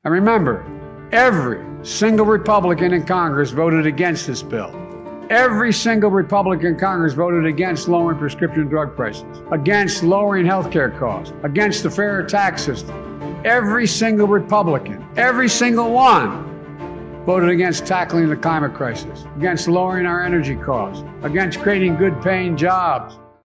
And remember, every single Republican in Congress voted against this bill. Every single Republican in Congress voted against lowering prescription drug prices, against lowering health care costs, against the fairer tax system. Every single Republican, every single one, voted against tackling the climate crisis, against lowering our energy costs, against creating good-paying jobs,